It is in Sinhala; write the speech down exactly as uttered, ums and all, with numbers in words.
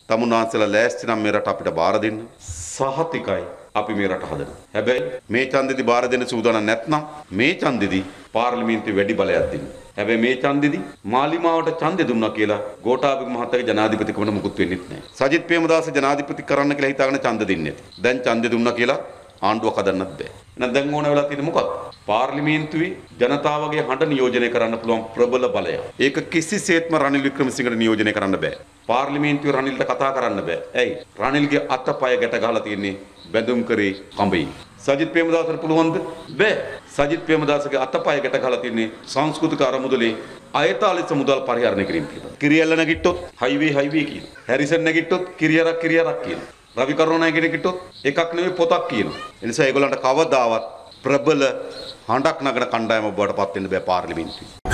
තමුන්නාන්සලා ලෑස්ති නම් මේ රට අපිට බාර දෙන්න. සහතිකයි අපි මේ රට හදනවා. හැබැයි මේ ඡන්දෙදි බාර දෙන්න සූදානම් නැත්නම් මේ ඡන්දෙදි පාර්ලිමේන්තුවේ වැඩි බලයක් දෙන්න. හැබැයි මේ ඡන්දෙදි මාලිමාවට ඡන්දෙ දුන්නා කියලා ගෝඨාභය මහත්තයාගේ ජනාධිපතිකමට මුකුත් වෙන්නේ නැහැ. සජිත් ප්‍රේමදාස ජනාධිපති කරන්න කියලා හිතාගෙන ඡන්ද දෙන්නේ නැති. දැන් ඡන්දෙ දුන්නා කියලා ආණ්ඩුවක් හදන්නත් බෑ. එහෙනම් දැන් ඕන වෙලා තියෙන්නේ මොකක්ද? පාර්ලිමේන්තුවේ ජනතාවගේ හඬ නියෝජනය කරන්න පුළුවන් ප්‍රබල බලය. ඒක කිසිසේත්ම රනිල් වික්‍රමසිංහට නියෝජනය කරන්න බෑ. පාර්ලිමේන්තුවේ රනිල්ට කතා කරන්න බෑ. ඇයි? රනිල්ගේ අතපය ගැට ගහලා තියෙන්නේ බැඳුම් කරේ කඹේ. සජිත් ප්‍රේමදාසට පුළුවන්ද? බෑ. සජිත් ප්‍රේමදාසගේ අතපය ගැට ගහලා තියෙන්නේ සංස්කෘතික අරමුදලේ අයතාලිස මුදල් පරිහරණය කිරීම පිළිබඳ. කිරියල්ල නැගිට්ටොත් හයිවේ හයිවේ කියනවා. හැරිසන් නැගිට්ටොත් කිරියරක් කිරියරක් කියනවා. රවි කරුණානායක නැගිට්ටොත් එකක් නෙවෙයි පොතක් කියනවා. ඒ නිසා ඒගොල්ලන්ට කවදාවත් ප්‍රබල හඬක් නගන කණ්ඩායම බවට පත් වෙන්න බෑ පාර්ලිමේන්තුවේ.